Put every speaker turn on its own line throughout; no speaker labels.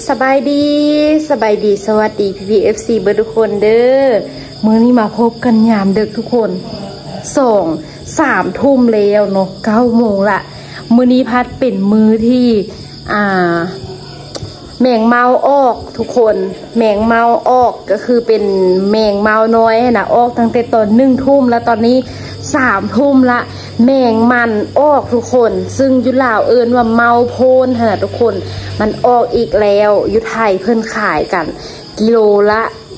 สบายดีสวัสดีพี่เอฟซีเบอร์ทุกคนเด้อมื้อนี้มาพบกันยามดึกทุกคน3 ทุ่มแล้วเนาะ9 โมงละมื้อนี้พัดเป็นมื้อที่แมงเมาออกทุกคนแมงเมาออกก็คือเป็นแมงเมาน้อยนะออกตั้งแต่ตอน1 ทุ่มแล้วตอนนี้3 ทุ่มละแมงมันออกทุกคนซึ่งยุลาวเอิ้นว่าเมาโพนนะทุกคนมันออกอีกแล้วยุไทยเพิ่นขายกันกิโลละ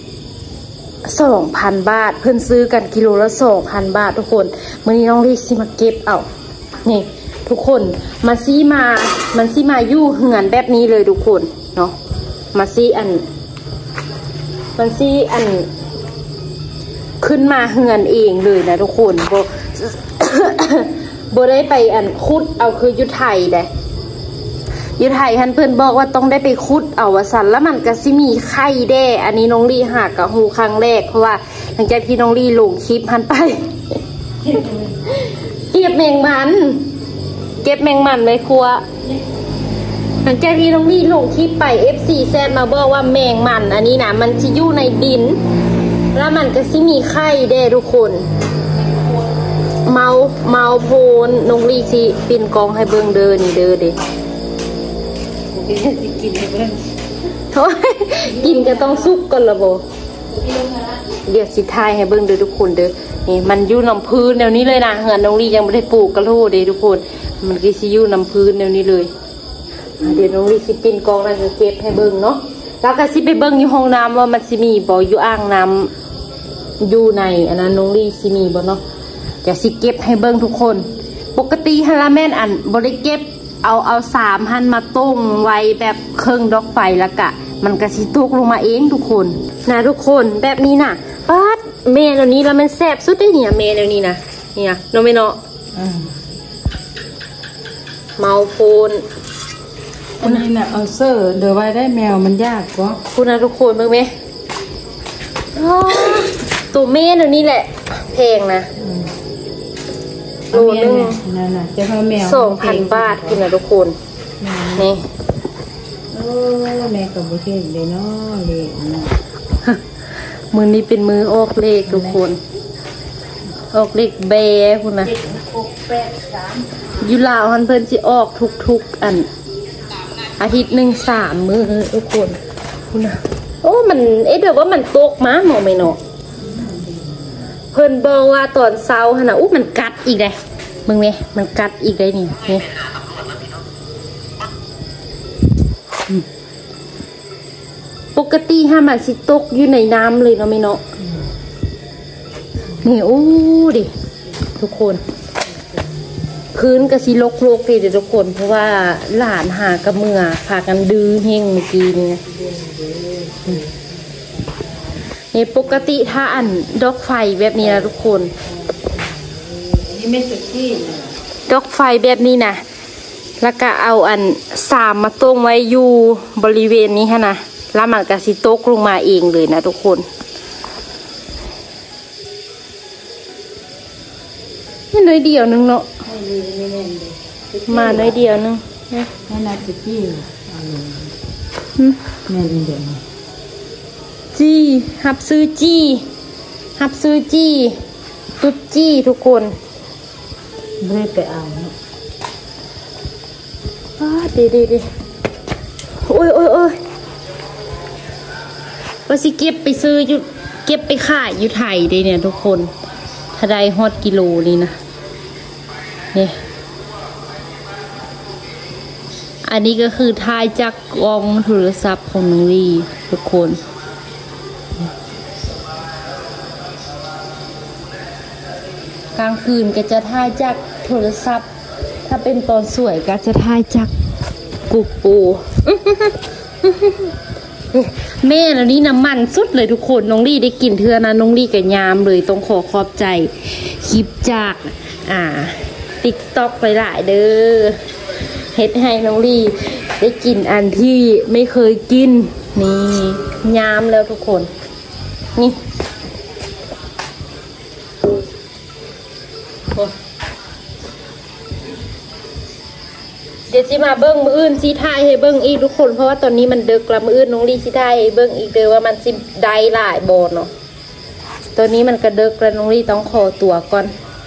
2,000 บาทเพิ่นซื้อกันกิโลละ 2,000 บาททุกคนมื้อนี้น้องลีสิมาเก็บเอานี่ทุกคนมันซีมาอยู่เหือนแบบนี้เลยทุกคนเนาะมันซีอันขึ้นมาเหือนเองเลยนะทุกคนโบได้ไปคุดเอาคือยุไทยได้ยุไทยท่านเพื่อนบอกว่าต้องได้ไปคุดเอาวสันแล้วมันก็สิมีไข่แด้อันนี้น้องลี่หากกับหูครั้งแรกเพราะว่าหลังจากที่น้องลี่ลงคลิปหันไปเก็บแมงมันไว้ครัวหลังจากที่น้องลี่ลงคลิปไป FC แซดมาบอกว่าแมงมันอันนี้นะมันจะอยู่ในดินแล้วมันก็สิมีไข่แด้ทุกคนเมาโพนน้องลี่สิปิ่นกองให้เบิ่งเด้อนี่เด้อเด้กินให้เบิ่งโถ่กินก็ต้องซุกก่อนละบ่เดี๋ยวสิทายให้เบิ่งเด้อทุกคนเด้อนี่มันอยู่น้ำพื้นแนวนี้เลยนะเหือนน้องลี่ยังไม่ได้ปลูกกะโหลเด้ทุกคนมันก็สิอยู่น้ำพื้นแนวนี้เลยเดี๋ยวน้องลี่สิปิ่นกองแล้วจะเก็บให้เบิ่งเนาะแล้วก็สิไปเบิ่งอยู่ห้องน้ำว่ามันสิมีบ่อยู่อ่างน้ำอยู่ในอันนั้นน้องลี่สิมีบ่เนาะจะสิเก็บให้เบิ่งทุกคนปกติฮันละแม่นบ่ได้เก็บเอา3 หันมาต้มไว้แบบเครื่องดอกไฟแล้วกะมันก็สิตกลงมาเองทุกคนนะทุกคนแบบนี้น่ะป๊าดเมนูนี้แล้วมันแซ่บสุดได้เนี่ยเมนูนี้นะเนี่ยโนเมโนเมาโพน
อันนี้น่ะเอาเซอร์เดี๋ยวไว้ได้แมวมันยากกว่า
คุณนะทุกคนเบิ่งไหมตัวเมนูนี้แหละแพงนะโลนึง
นั่นน่ะจะให้แมว
2,000 บาทคุณนะทุกคนนี่
โอ้แม่กับบุเทนเลยเนาะเลขนะ
มือนี้เป็นมือออกเลขทุกคนออกเลขเบคุณนะอยู่ลาวฮันเพิ่นสิออกทุกอาทิตย์หนึ่ง3 มื้อทุกคนคุณนะโอ้มันเดี๋ยวว่ามันตกมาหมอไม่เนาะเพิ่นบอกว่าตอนเช้าหั่นน่ะมันกัดอีกได้มึงแม่มันกัดอีกได้นี่ปกติถ้ามันสิตกอยู่ในน้ำเลยเนาะไม่เนาะนี่โอ้ดิทุกคนพื้นก็สิลกเลยเดี๋ยวทุกคนเพราะว่าหลานหากระเมือพากันดื้อเฮงเมื่อกี้นี่ปกติถ้าดอกไฟแบบนี้นะทุกคน
นี่ไม่สุดที่
ดอกไฟแบบนี้นะแล้วก็เอาสามมาต้มไว้อยู่บริเวณนี้ฮะนะแล้วมันก็สิตกลงมาเองเลยนะทุกคนนี่น้อยเดียวนึงเนาะมาน้อยเดียวนึง
นั่นน่ะสุดที่แม่เดียว
จี้หับซื้อจี้ตุ๊ดจี้ทุกคน
ไม่ไปเอา
ดีโอ้ยว่าสิเก็บไปซื้ออยู่เก็บไปขายอยู่ไทยได้เนี่ยทุกคนถ้าได้ฮอตกิโลนี่นะเนี่ยอันนี้ก็คือทายจากกล้องโทรศัพท์ของน้องลี่ทุกคนกลางคืนก็จะถ่ายจากโทรศัพท์ถ้าเป็นตอนสวยก็จะถ่ายจากกูปูแม่แล้วนี่น้ำมันสุดเลยทุกคนน้องลี่ได้กินเทื่อนะน้องลี่กับยามเลยต้องขอขอบใจคลิปจากTikTok ไปหลายเด้อเฮ็ดให้น้องลี่ได้กินอันที่ไม่เคยกินนี่ยามแล้วทุกคนนี่เดี๋ยวสิมาเบิ้งมืออื่นสิทายให้เบิ้งอีกทุกคนเพราะว่าตอนนี้มันดึกแล้วมืออื่นน้องลีสิทายให้เบิ้งอีกเด้อว่ามันสิได้หลายบ่เนาะตอนนี้มันก็ดึกแล้วน้องลีต้องขอตัวก่อน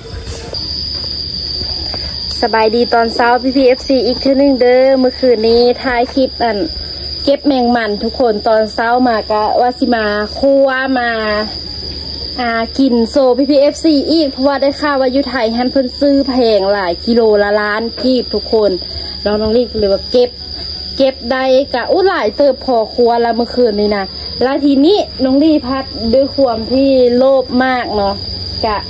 สบายดีตอนเช้าพี่ๆ FC อีกทีนึงเด้อเมื่อคืนนี้ถ่ายคลิปเก็บแมงมันทุกคนตอนเช้ามากะว่าสิมาคั่วมากินโซพี่ FC อีกเพราะว่าได้ข่าวว่าอยู่ไทยฮันเพิ่นซื้อแพงหลายกิโลละล้านกีบทุกคนแล้วน้องลีก็เลยว่าเก็บได้กะหลายเติบพอครัวละเมื่อคืนนี้นะแล้วทีนี้น้องลีพัดด้วยความที่โลภมากเนาะกะ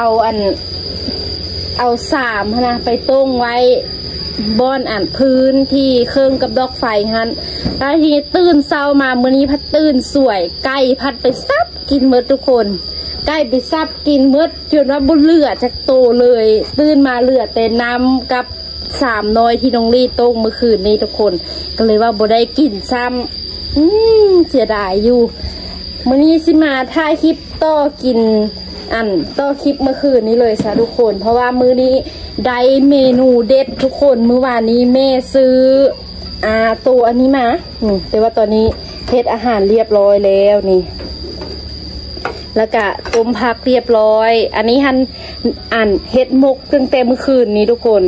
เอา3นะไปต้งไว้บ้อนพื้นที่เครื่องกับดอกไฟฮันแล้วทีนี้ตื่นเช้ามามื้อนี้พัดตื่นสวยไก่พัดไปซับกินหมดทุกคนไก่ไปซับกินหมดจนว่าบุญเหลือจากโตเลยตื่นมาเหลือแต่น้ำกับ3น้อยที่น้องลีต้งเมื่อคืนนี้ทุกคนก็เลยว่าบ่ได้กินซ้ำเสียดายอยู่มื้อนี้สิมาถ่ายคลิปต่อกินต่อคลิปเมื่อคืนนี้เลยค่ะทุกคนเพราะว่ามื้อนี้ได้เมนูเด็ดทุกคนเมื่อวานนี้แม่ซื้อตัวอันนี้มาแต่ว่าตอนนี้เฮ็ดอาหารเรียบร้อยแล้วนี่แล้วก็ต้มผักเรียบร้อยอันนี้เฮ็ดหมกตั้งแต่เมื่อคืนนี้ทุกคน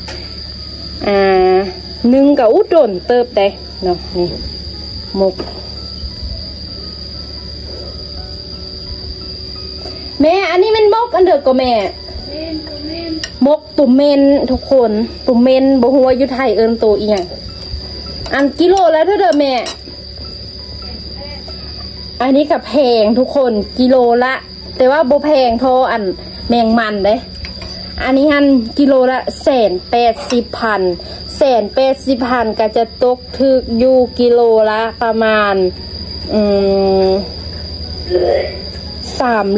นึ่งกับอุดนเติบได้เนาะนี่หมกแม่อันนี้มันมกอันเดียวกับแม่มกตุ่มเมนทุกคนตุ่มเมนบ่ฮู้ว่าอยู่ไทยเอิ้นโตอีหยังกิโลแล้วเท่าเดิมแม่อันนี้กับแพงทุกคนกิโลละแต่ว่าบ่แพงเท่าแมงมันเด้อันนี้กิโลละ180,000ก็จะตกถึกอยู่กิโลละประมาณ360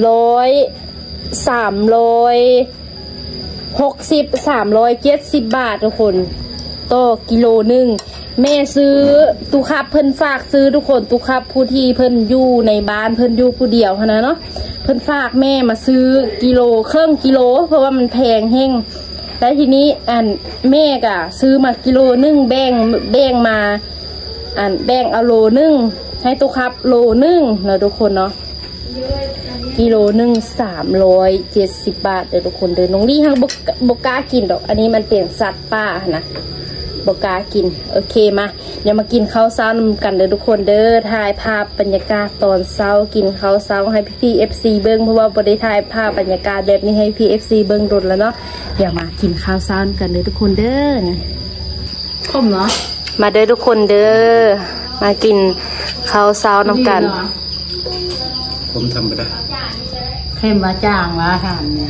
370 บาททุกคนต่อกิโลนึงแม่ซื้อตุคับเพิ่นฝากซื้อทุกคนตุคับผู้ที่เพิ่นอยู่ในบ้านเพิ่นอยู่ผู้เดียวนะเนาะเพิ่นฝากแม่มาซื้อกิโลครึ่งกิโลเพราะว่ามันแพงแห้งแล้วทีนี้แม่ก็ซื้อมากิโลนึงแบ่งมาแบ่งเอาโลนึงให้ตุคับโลนึงแล้วทุกคนเนาะกิโลนึง370 บาทเดี๋ยวทุกคนเดินน้องลี่บกล้ากินดอกอันนี้มันเป็นสัตว์ป่านะบกล้ากินโอเคมาเดี๋ยวมากินข้าวเช้านำกันเด้อทุกคนเด้อถ่ายภาพบรรยากาศตอนเช้ากินข้าวเช้าให้พี่ๆ FC เบิ้งเพราะว่าบ่ได้ถ่ายภาพบรรยากาศแบบนี้ให้พี่ FC เบิ้งโดนแล้วเนาะเดี๋ยวมากินข้าวเช้ากันเด้อทุกคนเด้อคมเนาะมาเด้อทุกคนเด้อมากินข้าวเช้านำกัน
ผมทำไปได้
เข้มว่าจ้างว่าทานเนี่ย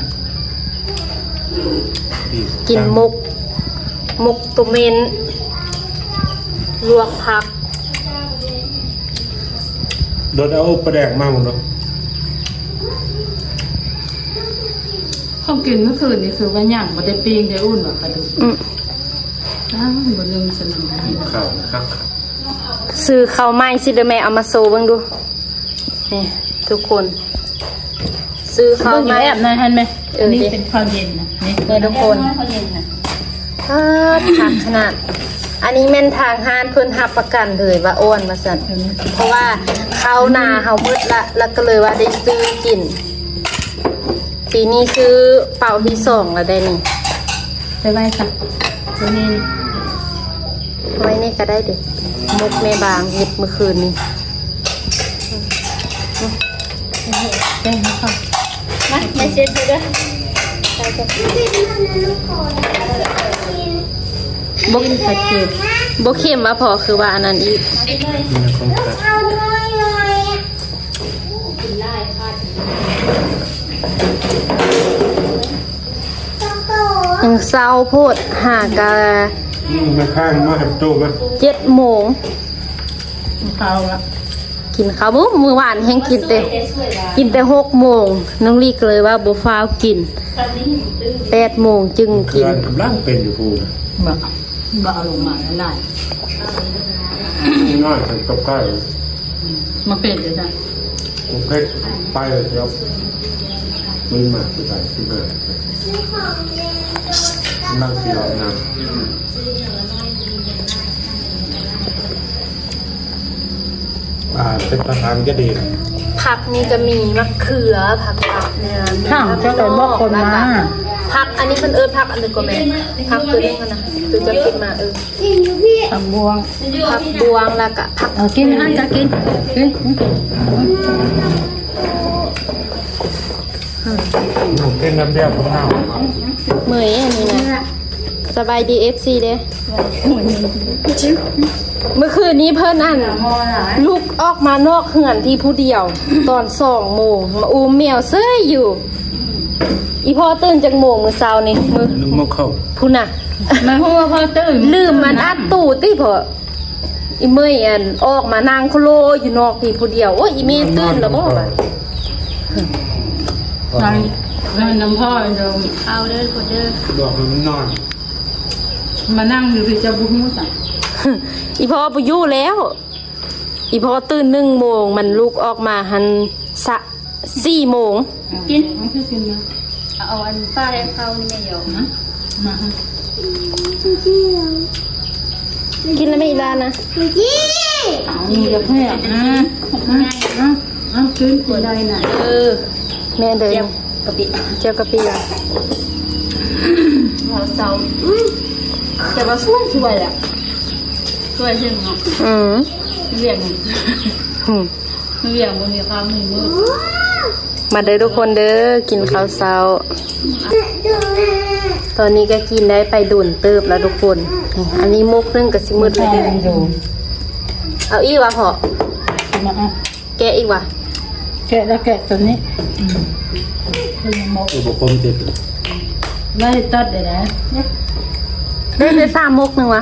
กินมกตุเมนลวกผัก
โดนเอาปลาแดกมาหมดเลย
ข้าวกินเมื่อคืนนี่คือว่าย่างบ่ได้ปิ้งได้อุ่นหรอกกระดูกบ่ลืมสนุก
ข้าวครับ
ซื้อข้าวไม้สิเดแม่เอามาโซบ้างดูนี่ทุกคนซื้อข้าวไม้
แอบนะเห็นไหมอันนี้เป็นข้าวเย็นนะ
นี่ทุกคนผักขนาดอันนี้แม่นทางห้านเพิ่นหับประกันเลยว่าอ้วนมาสั่นเพราะว่าข้าวนาเฮามืดละแล้วก็เลยว่าได้ซื้อกินปีนี้ซื้อเป่าที่2แล้วได้นี่
ไปไว้ค่ะ
ไว้นี่ก็ได้ดิมกแม่บางเห็ดเมื่อคืนนี้
ได้ค่ะ
มาไม่เช็ดเลยบกเค็มว่าพอคือว่าอันนั้นอีกเศร้าโพดหากะ
มาข้างมาหันตู้มา
7 โมง
ข้าวละ
กินข้าวมื้อวานแห้งกินแต่6 โมงน้องลีกเลยว่าบ่ฟ้าวกิน8 โมงจึงกิน
กำลังเป็นอยู่พู
บ่เอาลงมาได้
ง่ายกับใกล้
มาเป็นเลยจ้ะ
ผมเพชรไปเลยครับมือมาสุดท้ายที่เกิดนั่งที่ร้อนน้ำเป็นประธานก็ดี
ผักนี่ก็มีมะเขือผักเนี่ย
ข้าวจะไปบอกคนมา
ผักอันนี้มันผักอันนึงก็แม่ผักตัวนึงนะตัวจะกินมา
ผักบวง
ผักบวงแล้วก็ผัก
กินอันจะกิน
หนูเป็นน้ำเดียวของเรา
เหมยอันนี้นะสบายดี FC เด้เมื่อคืนนี้เพิ่นอันลูกออกมานอกเหือนที่ผู้เดียวตอน2 โมงมาอูมแมวเซ้ยอยู่อีพ่อตื่นจากโมงมื้อเช้านี่มื้อ
นึกมาเข้า
พุ่นน่ะ
มาหัวพอตื่น
ลืมมันอัดตู้ติพออีเมยอันออกมานั่งโคโลอยู่นอกที่ผู้เดียวโอ้ยอีเมยตื่นแล้วบ่บัด
นั่งน้ำพ่อเดิม
เอาเด้อคนเด้อ
บอกมันนอน
มานั่งอยู่ที่จะบุ้งสั่ง
อีพ่อไปอยู่แล้ว อีพ่อตื่น1 โมงมันลูกออกมาหัน4 โมง
กินไม่ใช่กินนะ
เอาอันป้าให้เข้านี่ไม่ยอม
นะมา
กินแล้วไม่อีลานะ
นี่จะแพ้กินตัวใดน่ะ
แม่เดิน
กะปิ
เจ้ากะปิอ่ะ
หัวเสาแต่ว่าช่วยอ่ะช่วยใช่ไหมเนาะ เรียง เรียงบนมีความมือ
มาเด้อทุกคนเด้อกินข้าวเช้าตอนนี้ก็กินได้ไปดุนเติบแล้วทุกคนอันนี้มุกนึงกับสิมืดเลยเอาอีกวะพอ
มา
แกะอีกวะ
แกะแล้วแกะตัวนี้
อุปกรณ์ติด
ไม่ตัดเลยนะ
ได้3 มุกนึงวะ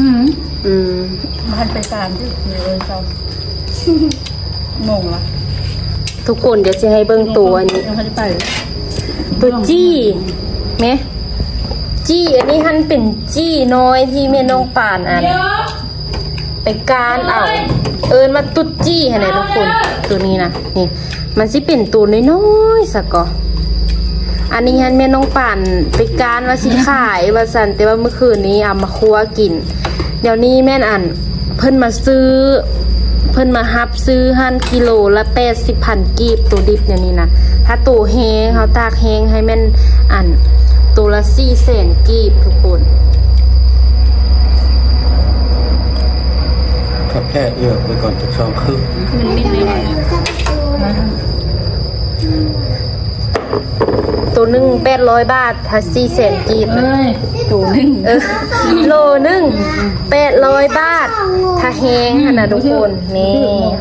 มันไปการที่เลยเสาโมงละ
ทุกคนเดี๋ยวจะให้เบิ่งตัวอันนี้
ยังไม่ได้ไป
ตัวจี้ไหมจี้อันนี้หันเป็นจี้น้อยที่แม่น้องป่านอันไปการเอามาตุดจี้ให้ไหนทุกคนตัวนี้นะนี่มันสิเป็นตัวน้อยๆสักก่ออันนี้ฮันแม่น้องป่านไปการว่าสิขายว่าสันแต่ว่าเมื่อคืนนี้เอามาคั่วกินเดี๋ยวนี้แม่นอันเพิ่นมาฮับซื้อหั่นกิโลละ80,000 กีบตัวดิบอย่างนี้นะถ้าตัวแห้งเขาตากแห้งให้แม่นอันตัวละ400,000 กีบทุกคน
ขับแค่เอื้อไปก่อนจะ2 คืน
มันมิดเลย
ตัวหนึง800 บาทถ้า400,000 กีบ
เอ้ยตัวนึง
โลหนึง800 บาทถ้าแห้งขนาดทุกคนนี่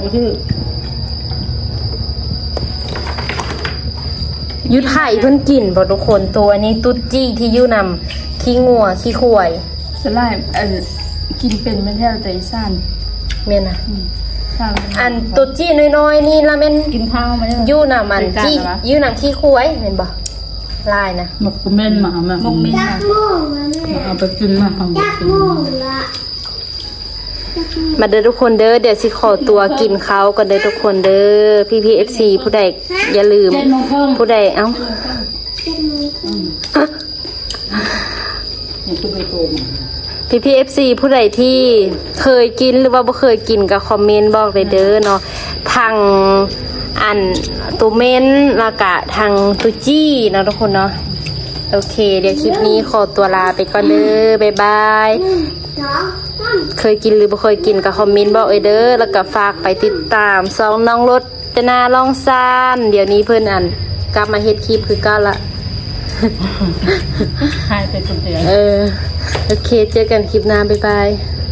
ยุทธไห่เพิ่นกินบ่ทุกคนตัวนี้ตุ๊ดจี้ที่ยู่นำขี้งัวขี้ข่วย
สไลด์กินเป็นไม่ใช่แต่อีสาน
แม่นนะ
ข้าว
อันตุ๊ดจี้น้อยๆนี่ละแม่น
กินข้าวมาได้
ยู่นำมันจี้ยู่นำขี้ข่วยแม่นบ่ลายนะ
หมกเม่นมาหมกเม่นเอาไปกินมาเอาไปกิน
มาเด้อทุกคนเด้อเดี๋ยวสิขอตัวกินข้าวกันเด้อทุกคนเด้อพี่ FC ผู้ใดอย่าลืมผู้ใดเอ้าพี่ FC ผู้ใดที่เคยกินหรือว่าบ่เคยกินก็คอมเมนต์บอกเลยเด้อเนาะทางอันตัวเม้นแล้วก็ทางตัวจี้เนาะทุกคนเนาะโอเคเดี๋ยวคลิปนี้ขอตัวลาไปก่อนเด้อบ๊ายบายเคยกินหรือบ่เคยกินก็คอมเมนต์บอกเด้อแล้วก็ฝากไปติดตาม2น้องรถจนาลองซานเดี๋ยวนี้เพิ่นอันกลับมาเฮ็ดคลิปคือเก่าละ
หายไปคนเดียว
โอเคเจอกันคลิปหน้าบ๊ายบาย